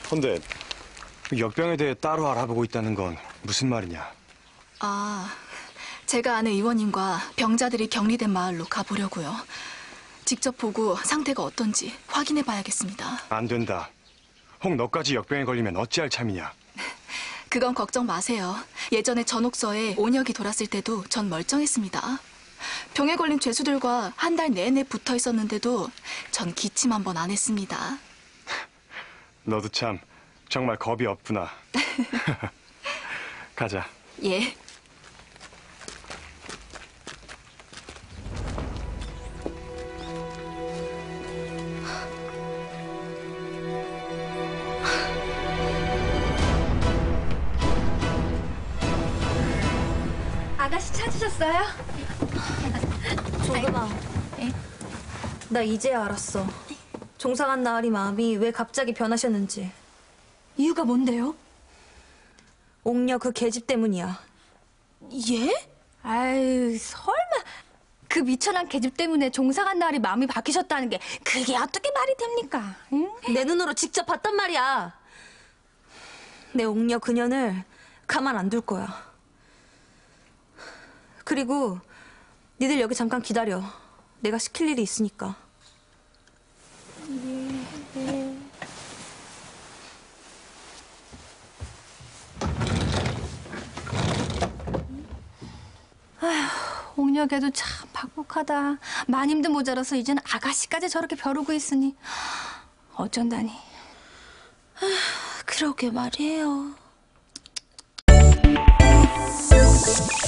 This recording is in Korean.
근데 역병에 대해 따로 알아보고 있다는 건 무슨 말이냐? 아, 제가 아는 의원님과 병자들이 격리된 마을로 가보려고요. 직접 보고 상태가 어떤지 확인해 봐야겠습니다. 안 된다. 혹 너까지 역병에 걸리면 어찌할 참이냐? 그건 걱정 마세요. 예전에 전옥서에 온역이 돌았을 때도 전 멀쩡했습니다. 병에 걸린 죄수들과 한 달 내내 붙어 있었는데도 전 기침 한 번 안 했습니다. 너도 참 정말 겁이 없구나. 가자. 예. 아가씨 찾으셨어요? 조금아, 나 이제야 알았어. 종상한 나으리 마음이 왜 갑자기 변하셨는지. 이유가 뭔데요? 옥녀 그 계집 때문이야. 예? 아유, 설마 그 미천한 계집 때문에 종사간 날이 마음이 바뀌셨다는 게 그게 어떻게 말이 됩니까? 응? 내 눈으로 직접 봤단 말이야. 내 옥녀 그년을 가만 안 둘 거야. 그리고 니들 여기 잠깐 기다려. 내가 시킬 일이 있으니까. 옥녀걔도 참 박복하다. 마님도 모자라서 이제는 아가씨까지 저렇게 벼르고 있으니 어쩐다니. 그러게 말이에요.